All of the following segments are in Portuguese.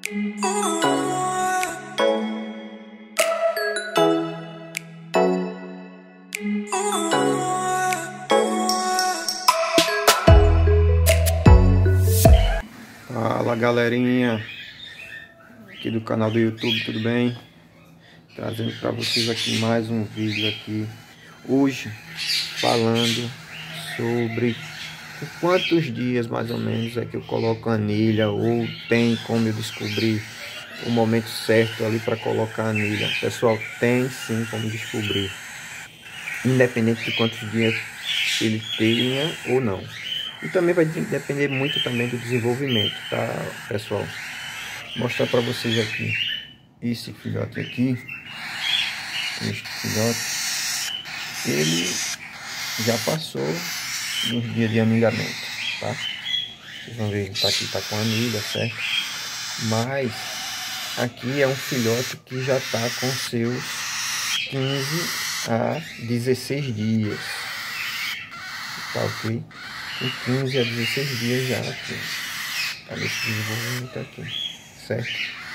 Fala galerinha aqui do canal do YouTube, tudo bem? Trazendo para vocês aqui mais um vídeo aqui hoje, falando sobre quantos dias mais ou menos é que eu coloco anilha, ou tem como eu descobrir o momento certo ali para colocar anilha. Pessoal, tem sim como descobrir, independente de quantos dias ele tenha ou não. E também vai depender muito também do desenvolvimento, tá, pessoal? Vou mostrar para vocês aqui esse filhote aqui. Este filhote, ele já passou uns dias de anilhamento, tá? Vocês vão ver, ele tá aqui, tá com anilha, certo? Mas aqui é um filhote que já tá com seus 15 a 16 dias, tá ok? Com 15 a 16 dias já aqui, tá nesse desenvolvimento aqui, certo?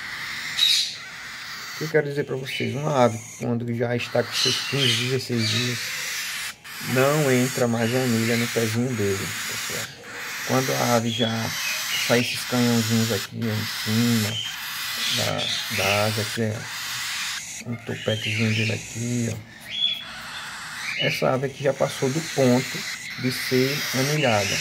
O que eu quero dizer para vocês, uma ave quando já está com seus 15, 16 dias, não entra mais anilha no pezinho dele, pessoal. Quando a ave já sai esses canhãozinhos aqui em cima da asa, que é um topetezinho dele aqui, ó. Essa ave aqui já passou do ponto de ser anilhada.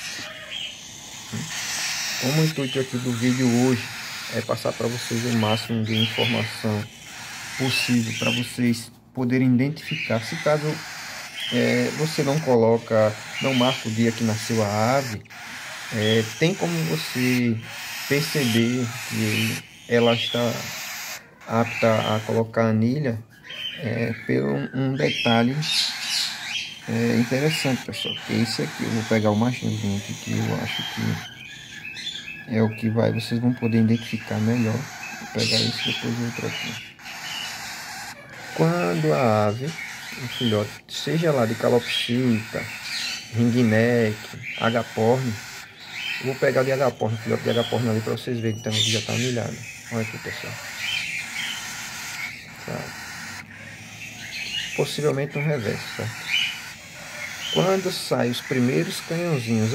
Como o intuito aqui do vídeo hoje é passar para vocês o máximo de informação possível para vocês poderem identificar. Se caso você não marca o dia que nasceu a ave, tem como você perceber que ela está apta a colocar anilha pelo um detalhe interessante, pessoal, que é esse aqui. Eu vou pegar o machinhozinho aqui, que eu acho que é o que vocês vão poder identificar melhor. Vou pegar esse e depois outro aqui. Quando a ave, um filhote, seja lá de calopsita, ringneck, agaporn, eu vou pegar de agaporn, filhote de agaporn ali para vocês verem também que já está anilhado. Olha aqui, pessoal. Tá. Possivelmente um reverso, certo? Quando saem os primeiros canhãozinhos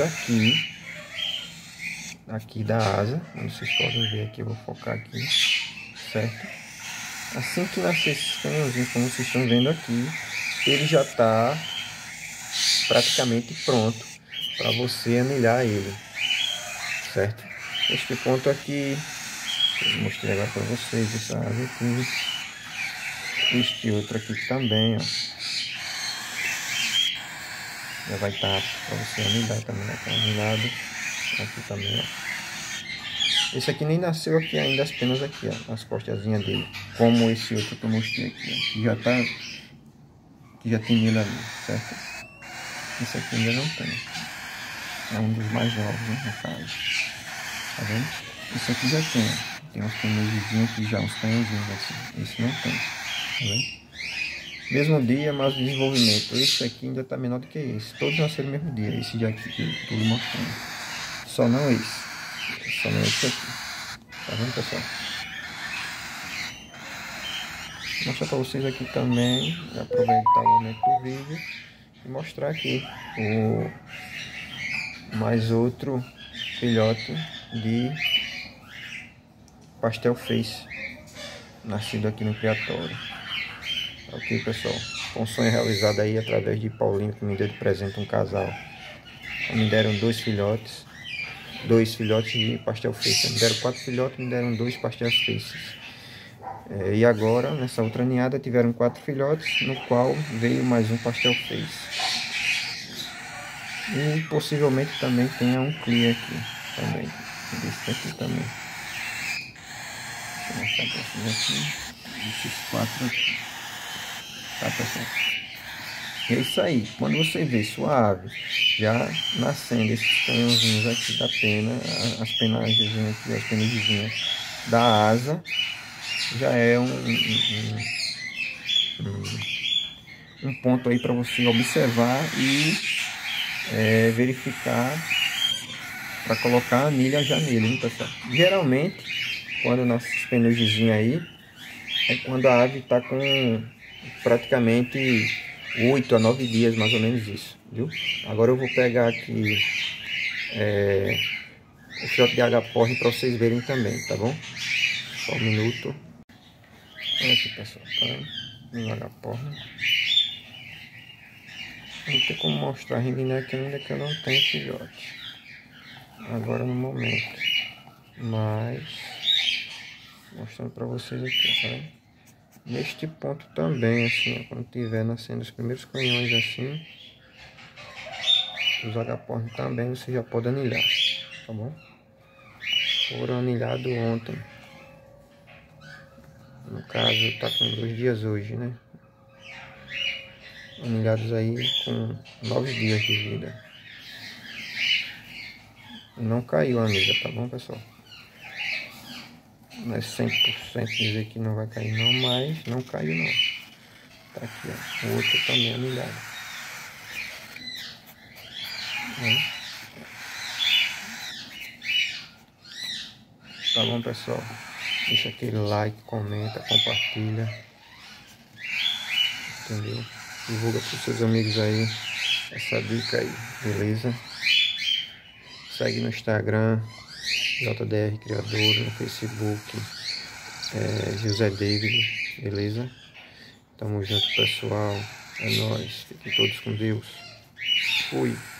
aqui da asa, como vocês podem ver aqui, eu vou focar aqui, certo? Assim que nascer esses canhãozinhos, como vocês estão vendo aqui, ele já está praticamente pronto para você anilhar ele, certo? Este ponto aqui, eu mostrei agora para vocês, essa asa aqui, este outro aqui também, ó. Já vai estar para você anilhar também, né? Tá anilhado aqui também, ó. Esse aqui nem nasceu aqui ainda, as penas aqui, ó, as costazinhas dele, como esse outro que eu mostrei aqui, ó, que já tem nele ali, certo? Esse aqui ainda não tem, é um dos mais novos, né, no caso, tá vendo? Esse aqui já tem uns penezinhos aqui já, uns canhãozinhos assim, esse não tem, tá vendo? Mesmo dia, mas o desenvolvimento. Esse aqui ainda está menor do que esse. Todos nasceram no mesmo dia. Esse já aqui que eu estou mostrando. Só não esse. Só não esse aqui. Tá vendo, pessoal? Vou mostrar para vocês aqui também. Aproveitar o momento do vídeo e mostrar aqui o mais outro filhote de pastel face, nascido aqui no criatório. Ok, pessoal, um sonho realizado aí através de Paulinho, que me deu de presente um casal. Me deram dois filhotes de pastel face. Me deram 4 filhotes, me deram 2 pastel faces. E agora, nessa outra ninhada, tiveram 4 filhotes, no qual veio mais um pastel face. E possivelmente também tenha um clear aqui também. Esse aqui também. Deixa eu mostrar para vocês aqui. Esses 4 aqui. Tá, pessoal? É isso aí. Quando você vê sua ave já nascendo esses canhãozinhos aqui da pena, as penagens aqui, as penagens da asa, já é um ponto aí para você observar e verificar para colocar a anilha já nele, hein, pessoal? Geralmente quando nasce penugemzinho aí, é quando a ave está com praticamente 8 a 9 dias, mais ou menos isso, viu? Agora eu vou pegar aqui o shot de agaporre para vocês verem também, tá bom? Só um minuto. Olha aqui, pessoal, tá? Um agaporre. Não tem como mostrar a ringneck ainda que eu não tenho filhote. Agora no momento. Mas mostrando para vocês aqui, tá? Neste ponto também, assim, ó, quando tiver nascendo os primeiros canhões assim, os agaporni também você já pode anilhar, tá bom? Foram anilhados ontem. No caso, tá com 2 dias hoje, né? Anilhados aí com 9 dias de vida. Não caiu a anilha, tá bom, pessoal? Não é 100% dizer que não vai cair não, mas não caiu não. Tá aqui, ó. O outro também anilhado. Tá bom, pessoal? Deixa aquele like, comenta, compartilha. Entendeu? Divulga para os seus amigos aí essa dica aí, beleza? Segue no Instagram, JDR Criador, no Facebook, José David, beleza? Tamo junto, pessoal. É nóis. Fiquem todos com Deus. Fui.